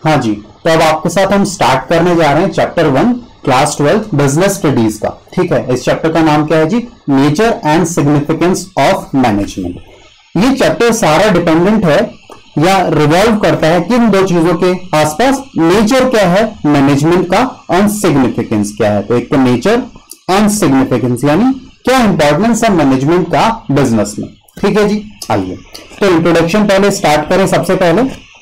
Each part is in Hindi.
हाँ जी, तो अब आपके साथ हम स्टार्ट करने जा रहे हैं चैप्टर 1 क्लास 12 बिजनेस स्टडीज का। ठीक है, इस चैप्टर का नाम क्या है जी? Nature and significance of management. ये चैप्टर सारा डिपेंडेंट है या रिवॉल्व करता है किन दो चीजों के आसपास? नेचर क्या है मैनेजमेंट का और सिग्निफिकेंस क्या है। तो एक तो नेचर एंड सिग्निफिकेंस, यानी क्या इंपॉर्टेंस है मैनेजमेंट का बिजनेस में। ठीक है जी, आइए तो इंट्रोडक्शन पहले स्टार्ट करें। सबसे पहले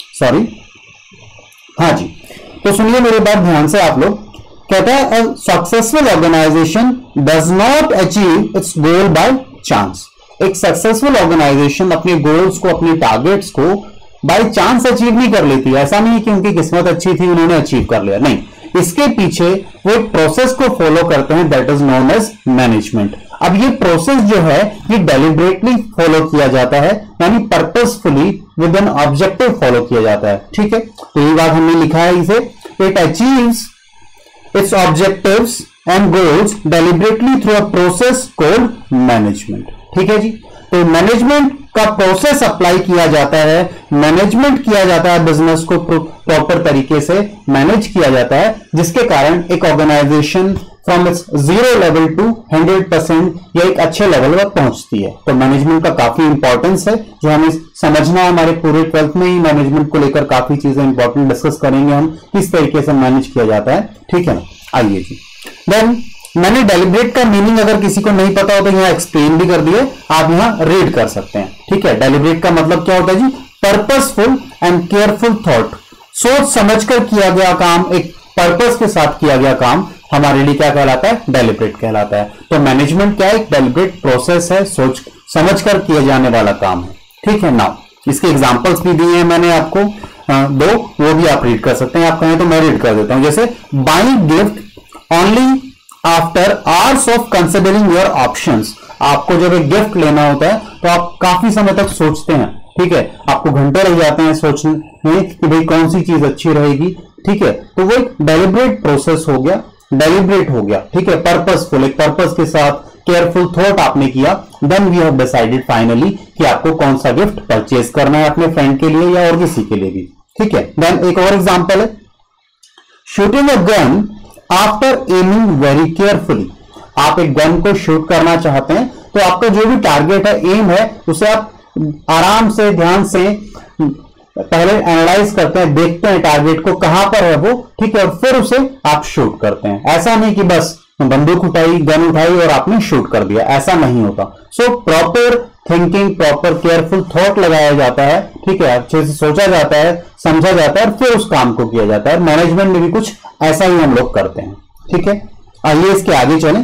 हाँ जी, तो सुनिए मेरी बात ध्यान से आप लोग। कहता है successful organisation does not achieve its goal by chance. एक सक्सेसफुल ऑर्गेनाइजेशन अपने गोल्स को, अपने टारगेट्स को बाय चांस अचीव नहीं कर लेती। ऐसा नहीं कि उनकी किस्मत अच्छी थी उन्होंने अचीव कर लिया, नहीं, इसके पीछे वो एक प्रोसेस को फॉलो करते हैं, that is known as management. अब ये प्रोसेस जो है ये डेलिबरेटली फॉलो किया जाता है, यानी purposefully with an objective follow किया जाता है। ठीक है, तो ये बात हमने लिखा है इसे, it achieves its objectives and goals deliberately through a process called management. ठीक है जी, तो मैनेजमेंट का प्रोसेस अप्लाई किया जाता है, मैनेजमेंट किया जाता है, बिजनेस को प्रॉपर तरीके से मैनेज किया जाता है, जिसके कारण एक organisation from its 0 level to 100% या एक अच्छे लेवल पर पहुंचती है। तो मैनेजमेंट का काफी इंपॉर्टेंस है जो हमें समझना है। हमारे पूरे 12th में ही मैनेजमेंट को लेकर काफी चीजें इंपॉर्टेंट डिस्कस करेंगे हम, किस तरीके से मैनेज किया जाता है। ठीक है ना, आइए जी। देन मैंने डेलिब्रेट का मीनिंग अगर किसी को नहीं पता हो तो यहां एक्सप्लेन भी कर दिए, आप यहां रीड कर सकते हैं। ठीक है, डेलिब्रेट का मतलब क्या होता है जी? पर्पसफुल एंड केयरफुल थॉट, सोच समझकर किया गया काम, एक पर्पस के साथ किया गया काम हमारे लिए क्या कहलाता है? डेलिब्रेट कहलाता है। तो मैनेजमेंट क्या है? एक डेलिब्रेट प्रोसेस है, सोच समझकर किया जाने वाला काम है। ठीक है, नाउ इसके एग्जांपल्स भी दिए हैं मैंने आपको दो, वो भी आप रीड कर सकते हैं। आप कहें तो मैं रीड कर देता हूं, जैसे buying gift only after hours of considering your options. आपको जब एक गिफ्ट लेना होता है तो आप काफी समय तक सोचते हैं। ठीक है, आपको घंटे लग जाते हैं सोचने में कि भाई कौन सी चीज अच्छी रहेगी। ठीक है, तो वो एक डेलिब्रेट प्रोसेस हो गया, डेलिब्रेट हो गया। ठीक है, पर्पसफुल, एक पर्पस के साथ केयरफुल थॉट आपने किया। Then we have decided finally कि आपको कौन सा गिफ्ट परचेज करना है अपने फ्रेंड के लिए या और किसी के लिए भी। ठीक है, देन एक और एग्जांपल है, shooting a gun after aiming very carefully. आप एक गन को शूट करना चाहते हैं तो आपका जो भी टारगेट है, एम है, उसे आप आराम से, ध्यान से पहले एनालाइज करते हैं, देखते हैं टारगेट को कहां पर है वो। ठीक है, और फिर उसे आप शूट करते हैं। ऐसा नहीं कि बस बंदूक उठाई, गन उठाई और आपने शूट कर दिया, ऐसा नहीं होता। So proper thinking, proper careful thought लगाया जाता है। ठीक है, अच्छे से सोचा जाता है, समझा जाता है और फिर उस काम को किया जाता है। मैनेजमेंट में भी कुछ ऐसा ही हम लोग करते हैं। ठीक है, आइए इसके आगे चलें।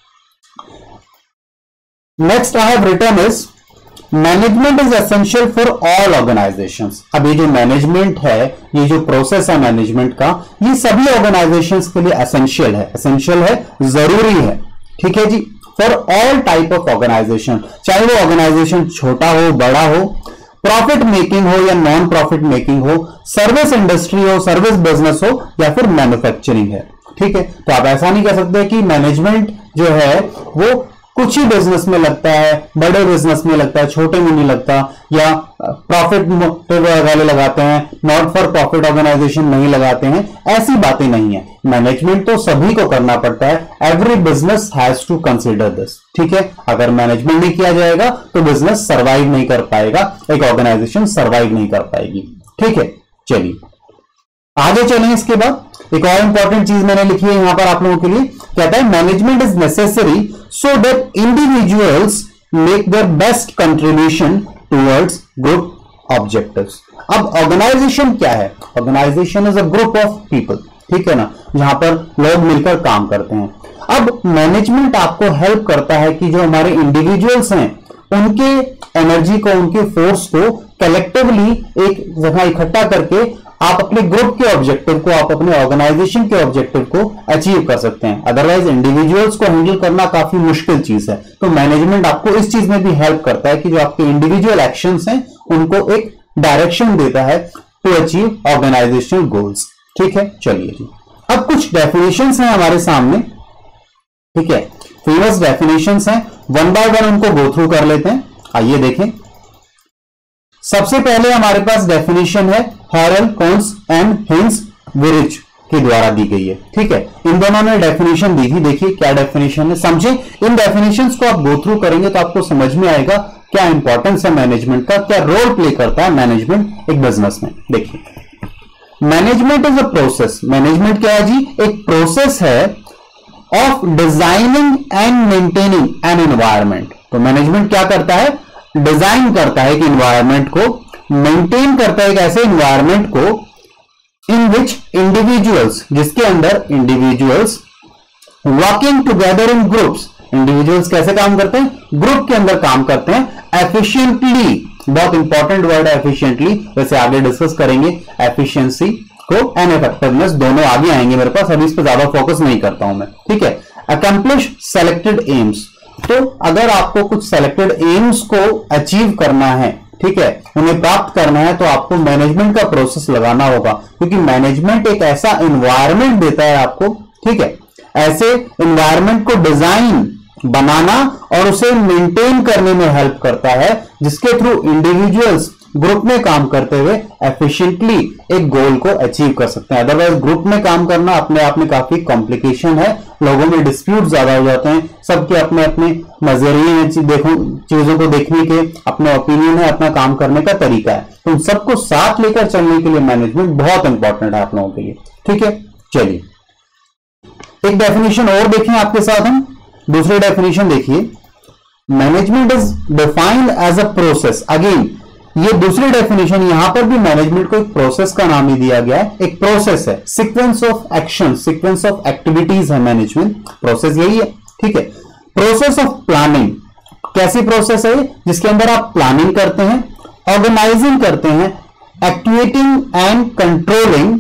Next I have written is management is essential for all organisations. अब ये जो मैनेजमेंट है, ये जो प्रोसेस है मैनेजमेंट का, ये सभी ऑर्गेनाइजेशंस के लिए एसेंशियल है। एसेंशियल है, जरूरी है। ठीक है जी, for all type of organisation, चाहे वो ऑर्गेनाइजेशन छोटा हो, बड़ा हो, प्रॉफिट मेकिंग हो या नॉन प्रॉफिट मेकिंग हो, सर्विस इंडस्ट्री हो, सर्विस बिजनेस हो या फिर मैन्युफैक्चरिंग है। ठीक है, तो आप ऐसा नहीं कह सकते कि मैनेजमेंट जो है वो कुछ ही बिजनेस में लगता है, बड़े बिजनेस में लगता है, छोटे में नहीं लगता, या प्रॉफिट वाले लगाते हैं, नॉट फॉर प्रॉफिट ऑर्गेनाइजेशन नहीं लगाते हैं। ऐसी बातें नहीं है। मैनेजमेंट तो सभी को करना पड़ता है। Every business has to consider this. ठीक है, अगर मैनेजमेंट नहीं किया जाएगा तो बिजनेस सर्वाइव नहीं कर पाएगा, एक ऑर्गेनाइजेशन सर्वाइव नहीं कर पाएगी। ठीक है, चलिए आगे चलें। इसके बाद एक और इंपॉर्टेंट चीज मैंने लिखी है यहां पर आप लोगों के लिए, कहता है management is necessary so that individuals make their best contribution towards group objectives. अब ऑर्गेनाइजेशन क्या है? Organisation is a group of people. ठीक है ना, जहां पर लोग मिलकर काम करते हैं। अब मैनेजमेंट आपको हेल्प करता है कि जो हमारे इंडिविजुअल्स हैं उनके एनर्जी को, उनके फोर्स को कलेक्टिवली एक जगह इकट्ठा करके आप अपने ग्रुप के ऑब्जेक्टिव को, आप अपने ऑर्गेनाइजेशन के ऑब्जेक्टिव को अचीव कर सकते हैं। अदरवाइज इंडिविजुअल्स को हैंडल करना काफी मुश्किल चीज है। तो मैनेजमेंट आपको इस चीज में भी हेल्प करता है कि जो आपके इंडिविजुअल एक्शंस हैं उनको एक डायरेक्शन देता है टू अचीव ऑर्गेनाइजेशनल गोल्स। ठीक है, चलिए जी, अब कुछ डेफिनेशंस हैं हमारे सामने। ठीक है, फेमस डेफिनेशंस हैं, वन बाय वन उनको गो थ्रू कर लेते हैं। आइए देखें। सबसे पहले हमारे पास डेफिनेशन है Harold, Koontz and Heinz Weihrich के द्वारा दी गई है। ठीक है, इन दोनों ने डेफिनेशन दी थी। देखिए क्या डेफिनेशन है, समझे। इन डेफिनेशंस को आप गो थ्रू करेंगे तो आपको समझ में आएगा क्या इंपॉर्टेंस है मैनेजमेंट का, क्या रोल प्ले करता है मैनेजमेंट एक बिजनेस में। देखिए, management is a process. Management क्या है जी? एक प्रोसेस है of designing and maintaining an environment. तो मैनेजमेंट क्या करता है? डिजाइन करता है कि एनवायरमेंट को, मेंटेन करता है एक ऐसे एनवायरमेंट को इन विच इंडिविजुअल्स, जिसके अंदर individuals working together in groups. Individuals कैसे काम करते हैं? ग्रुप के अंदर काम करते हैं। एफिशिएंटली, बहुत इंपॉर्टेंट वर्ड है एफिशिएंटली, वैसे आगे डिस्कस करेंगे एफिशिएंसी को एंड इफेक्टिवनेस, दोनों आगे आएंगे मेरे पास, अभी इस पर ज्यादा फोकस नहीं करता हूं मैं। ठीक है, अकम्प्लिश सेलेक्टेड एम्स। तो अगर आपको कुछ सेलेक्टेड एम्स को अचीव करना है, ठीक है, उन्हें प्राप्त करना है, तो आपको मैनेजमेंट का प्रोसेस लगाना होगा, क्योंकि मैनेजमेंट एक ऐसा एनवायरमेंट देता है आपको, ठीक है, ऐसे एनवायरमेंट को डिजाइन बनाना और उसे मेंटेन करने में हेल्प करता है, जिसके थ्रू इंडिविजुअल्स ग्रुप में काम करते हुए एफिशिएंटली एक गोल को अचीव कर सकते हैं। अदरवाइज ग्रुप में काम करना अपने आप में काफी कॉम्प्लिकेशन है, लोगों में डिस्प्यूट ज्यादा हो जाते हैं, सबके अपने अपने नजरिए हैं, देखो चीजों को देखने के अपने ओपिनियन है, अपना काम करने का तरीका है। तो उन सबको साथ लेकर चलने के लिए मैनेजमेंट बहुत इंपॉर्टेंट है आप लोगों के लिए। ठीक है, चलिए एक डेफिनेशन और देखें आपके साथ हम। दूसरी डेफिनेशन देखिए, management is defined as a process. Again ये दूसरी डेफिनेशन, यहां पर भी मैनेजमेंट को एक प्रोसेस का नाम ही दिया गया है, एक प्रोसेस है, sequence of action, sequence of activities है मैनेजमेंट, प्रोसेस यही है। ठीक है, प्रोसेस ऑफ प्लानिंग, कैसी प्रोसेस है? जिसके अंदर आप प्लानिंग करते हैं, ऑर्गेनाइजिंग करते हैं, activating and controlling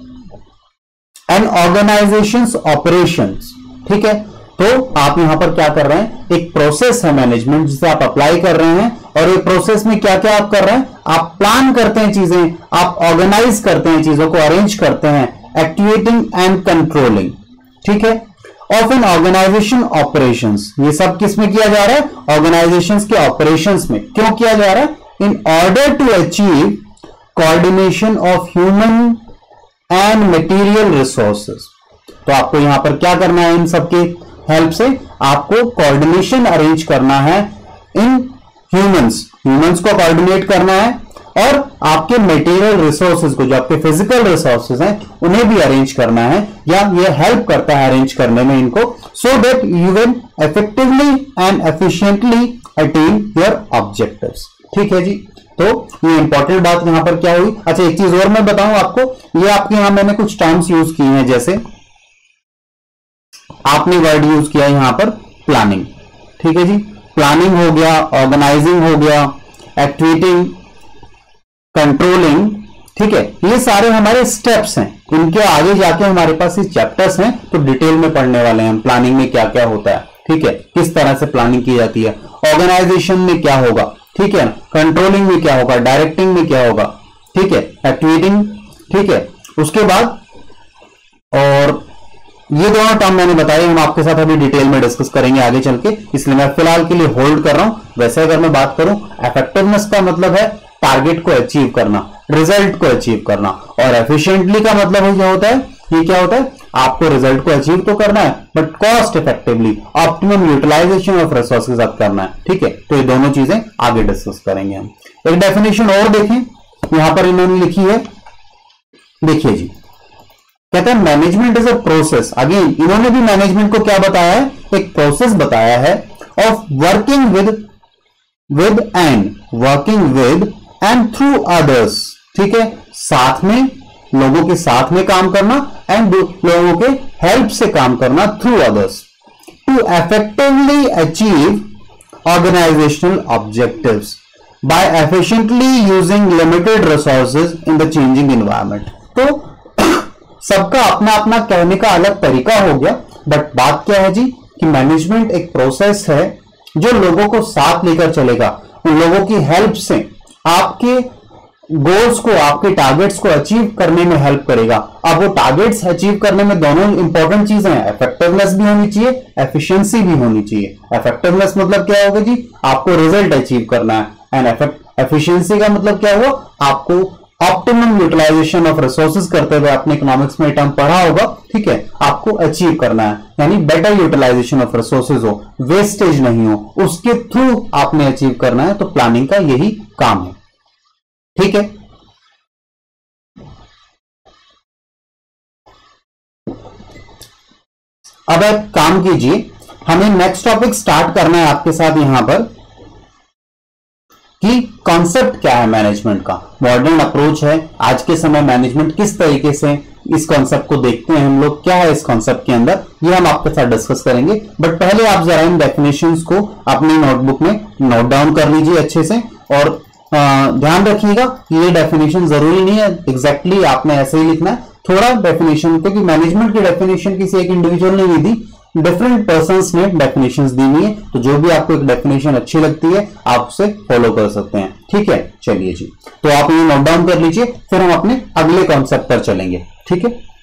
and organisations operations. ठीक है, तो आप यहां पर क्या कर रहे हैं? एक प्रोसेस है मैनेजमेंट जिसे आप अप्लाई कर रहे हैं, और ये प्रोसेस में क्या क्या आप कर रहे हैं? आप प्लान करते हैं चीजें, आप ऑर्गेनाइज करते हैं चीजों को, अरेंज करते हैं, एक्टिवेटिंग एंड कंट्रोलिंग। ठीक है, ऑफ एन ऑर्गेनाइजेशन ऑपरेशंस, ये सब किस में किया जा रहा है? ऑर्गेनाइजेशंस के ऑपरेशंस में। क्यों किया जा रहा है? In order to achieve coordination of human and material resources. तो आपको यहां पर क्या करना है? इन सबके हेल्प से आपको कोऑर्डिनेशन अरेंज करना है इन ह्यूमंस को कोऑर्डिनेट करना है, और आपके मटेरियल रिसोर्सेज को, जो आपके फिजिकल रिसोर्सेज हैं, उन्हें भी अरेंज करना है, या ये हेल्प करता है अरेंज करने में इनको, so that you will effectively and efficiently attain your objectives. ठीक है जी, तो ये इंपॉर्टेंट बात यहां पर क्या हुई? अच्छा, एक चीज और मैं बताऊं आपको, ये आपके यहां मैंने कुछ टर्म्स यूज किए हैं, जैसे आपने वर्ड यूज किया यहां पर प्लानिंग। ठीक है जी, प्लानिंग हो गया, ऑर्गेनाइजिंग हो गया, एक्टिवेटिंग, कंट्रोलिंग। ठीक है, ये सारे हमारे स्टेप्स हैं, इनके आगे जाके हमारे पास ये चैप्टर्स हैं, तो डिटेल में पढ़ने वाले हैं हम प्लानिंग में क्या क्या होता है। ठीक है, किस तरह से प्लानिंग की जाती है, ऑर्गेनाइजेशन में क्या होगा, ठीक है, कंट्रोलिंग में क्या होगा, डायरेक्टिंग में क्या होगा, ठीक है, एक्टिवेटिंग। ठीक है, उसके बाद और ये दोनों टर्म मैंने बताए, हम आपके साथ अभी डिटेल में डिस्कस करेंगे आगे चल के, इसलिए मैं फिलहाल के लिए होल्ड कर रहा हूं। वैसे अगर मैं बात करूं, इफेक्टिवनेस का मतलब है टारगेट को अचीव करना, रिजल्ट को अचीव करना, और एफिशिएंटली का मतलब है क्या होता है? ये क्या होता है? आपको रिजल्ट को अचीव तो करना है, but cost effectively, optimum utilisation of resource के साथ करना है। ठीक है, तो ये दोनों चीजें आगे डिस्कस करेंगे हम। एक डेफिनेशन और देखें, यहां पर इन्होंने लिखी है, देखिए जी, कहते हैं management is a process. Again इन्होंने भी मैनेजमेंट को क्या बताया है? एक प्रोसेस बताया है of working with and through others. ठीक है, साथ में, लोगों के साथ में काम करना, एंड लोगों के हेल्प से काम करना through others, to effectively achieve organisational objectives by efficiently using limited resources in the changing environment. तो सबका अपना अपना कहने का अलग तरीका हो गया, बट बात क्या है जी कि मैनेजमेंट एक प्रोसेस है जो लोगों को साथ लेकर चलेगा, उन लोगों की हेल्प से आपके गोल्स को, आपके टारगेट्स को अचीव करने में हेल्प करेगा। अब वो टारगेट्स अचीव करने में दोनों इंपॉर्टेंट चीजें हैं, इफेक्टिवनेस भी होनी चाहिए, एफिशिएंसी भी होनी चाहिए। इफेक्टिवनेस मतलब क्या होगा जी? आपको रिजल्ट अचीव करना है, एंड एफिशिएंसी का मतलब क्या हुआ? आपको ऑप्टिमम यूटिलाइजेशन ऑफ रिसोर्सेज करते हुए आपने इकोनॉमिक्स में टर्म पढ़ा होगा, ठीक है। आपको अचीव करना है, यानी बेटर यूटिलाइजेशन ऑफ रिसोर्सेज हो, वेस्टेज नहीं हो, उसके थ्रू आपने अचीव करना है। तो प्लानिंग का यही काम है, ठीक है। अब आप काम कीजिए, हमें नेक्स्ट टॉपिक स्टार्ट करना है आपके साथ यहां पर कि कॉन्सेप्ट क्या है मैनेजमेंट का, मॉडर्न अप्रोच है आज के समय मैनेजमेंट किस तरीके से इस कॉन्सेप्ट को देखते हैं हम लोग, क्या है इस कॉन्सेप्ट के अंदर, ये हम आपके साथ डिस्कस करेंगे। बट पहले आप जरा इन डेफिनेशंस को अपनी नोटबुक में नोट डाउन कर लीजिए अच्छे से, और ध्यान रखिएगा कि ये डेफिनेशन जरूरी नहीं है एग्जैक्टली आपने ऐसे ही लिखना है, थोड़ा डेफिनेशन, क्योंकि मैनेजमेंट की डेफिनेशन किसी एक इंडिविजुअल ने नहीं दी, डिफरेंट पर्संस ने डेफिनेशंस दी हुई है। तो जो भी आपको एक डेफिनेशन अच्छी लगती है आप उसे फॉलो कर सकते हैं, ठीक है। चलिए जी, तो आप ये नोट डाउन कर लीजिए, फिर हम अपने अगले कॉन्सेप्ट पर चलेंगे, ठीक है।